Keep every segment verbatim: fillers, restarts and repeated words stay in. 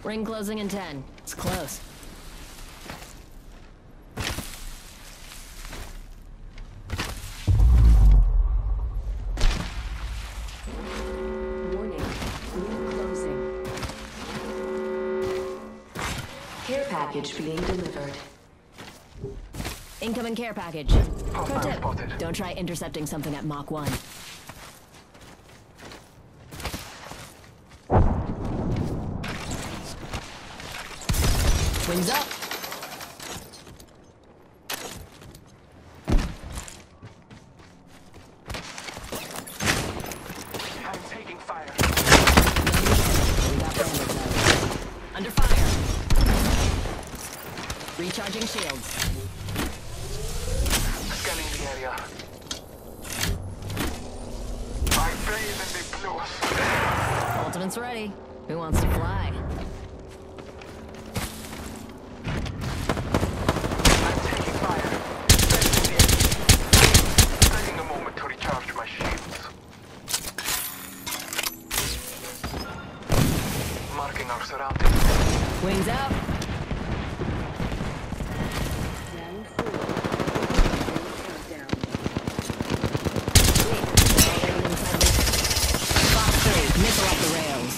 Ring closing in ten. It's close. Warning. Ring closing. Care package being delivered. Incoming care package. Pro tip, don't try intercepting something at Mach one. Wings up. I'm taking fire. We got bandits out. Under fire. Recharging shields. Scanning the area. I bathe in the blues. Ultimate's ready. Who wants to fly? I'm taking fire. Sensing the enemy. Taking a moment to recharge my shields. Marking our surroundings. Wings out. Fox three, missile off the rails.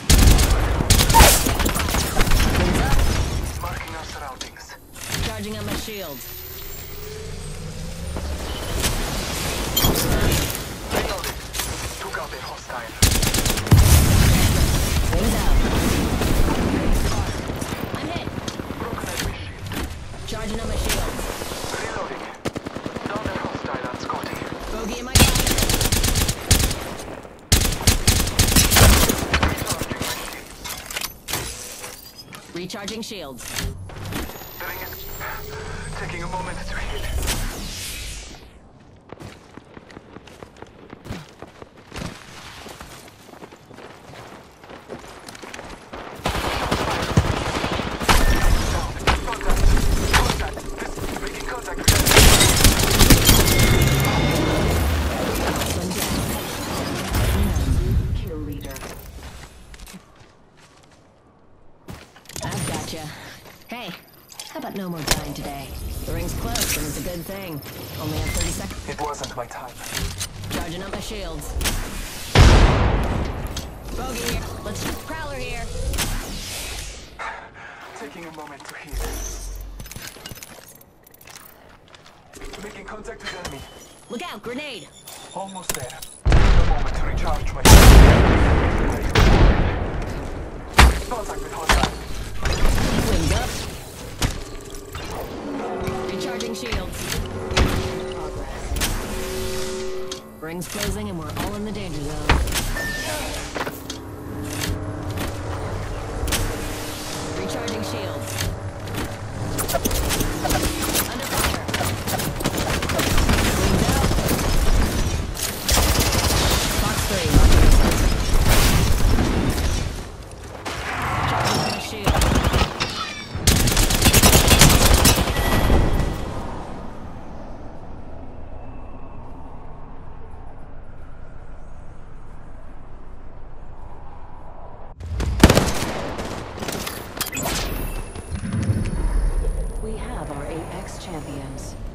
Wings up. Marking our surroundings. Charging on my shield. Reloaded. Took out a hostile. Wings out. I'm hit. Broken enemy shield. Charging on my shield. Reloading. Down a hostile on Scotty. Bogey in my pocket. Recharging my shields. Recharging shields. The ring is taking a moment to heal. Kill leader. I've gotcha. Hey, how about no more dying today? The ring's close and it's a good thing. Only have thirty seconds. It wasn't my time. Charging up my shields. Bogey here. Let's Prowler here. Taking a moment to heal. Making contact with enemy. Look out, grenade. Almost there. Taking a moment to recharge my shield. Contact with hostile. Wings up. Recharging shields. Ring's closing and we're all in the danger zone. Recharging shields. Under fire. Wings out. Fox three, marking the sensor. Charging on my shield. We have our Apex champions.